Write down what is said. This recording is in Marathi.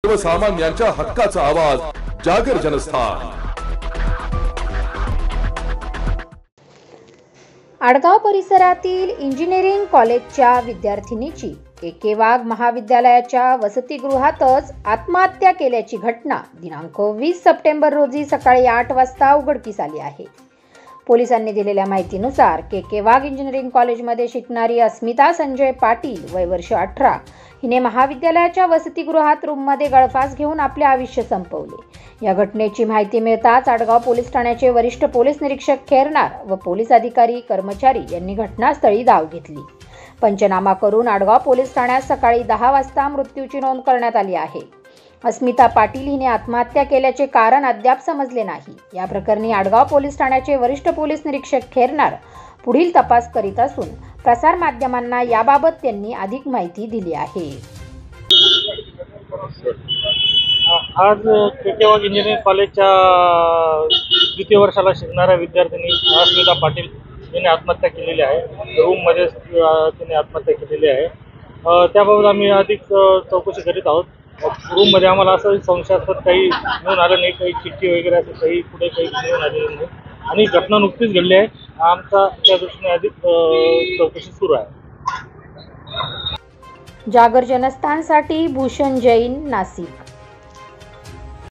सर्वसामान्यांच्या हक्काचा आवाज जागर जनस्थान। आडगाव परिसरातील इंजिनिअरिंग कॉलेजच्या विद्यार्थिनीची के वाघ महाविद्यालयाच्या वसतिगृहातच आत्महत्या केल्याची घटना दिनांक 20 सप्टेंबर रोजी सकाळी 8 वाजता उघडकीस आली आहे। पोलिसांनी दिलेल्या माहितीनुसार के वाघ इंजिनिअरिंग कॉलेजमध्ये शिकणारी अस्मिता संजय पाटील वय वर्ष 18 हिने महाविद्यालयाच्या वसतिगृहात रूममध्ये गळफास घेऊन आपले आयुष्य संपवले। या घटनेची माहिती मिळताच आडगाव पोलीस ठाण्याचे वरिष्ठ पोलीस निरीक्षक खेरनार व पोलीस अधिकारी कर्मचारी यांनी घटनास्थळी धाव घेतली। पंचनामा करून आडगाव पोलीस ठाण्यात सकाळी 10 वाजता मृत्यूची नोंद करण्यात आली आहे। अस्मिता पाटील हिने आत्महत्या केल्याचे कारण अद्याप समजले नाही। या प्रकरणी आडगाव पोलीस ठाण्याचे वरिष्ठ पोलीस निरीक्षक खेरनार पुढील तपास करीत असून प्रसार माध्यमांना याबाबत त्यांनी अधिक माहिती दिली आहे। आज के वाघ इंजिनिअरिंग कॉलेजच्या द्वितीय वर्षाला शिकणाऱ्या विद्यार्थिनी अस्मिता पाटील हिने आत्महत्या केलेली आहे। रूममध्ये तिने आत्महत्या केलेली आहे। त्याबाबत आम्ही अधिक चौकशी करीत आहोत। रूममध्ये आम्हाला असं संशयास्पद काही मिळून आलं नाही, काही चिठ्ठी वगैरे असं काही पुढे काही मिळून आलेलं नाही आणि घटना नुकतीच घडली आहे। आमचा त्या दृष्टीने अधिक चौकशी सुरू आहे। जागर जनस्थानसाठी भूषण जैन, नाशिक।